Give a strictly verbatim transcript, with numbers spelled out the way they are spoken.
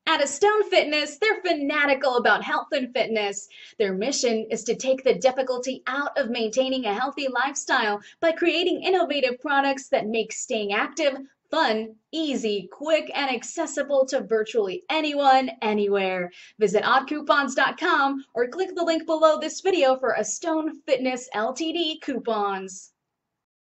At Astone Fitness, they're fanatical about health and fitness. Their mission is to take the difficulty out of maintaining a healthy lifestyle by creating innovative products that make staying active fun, easy, quick, and accessible to virtually anyone, anywhere. Visit odd coupons dot com or click the link below this video for Astone Fitness Limited coupons.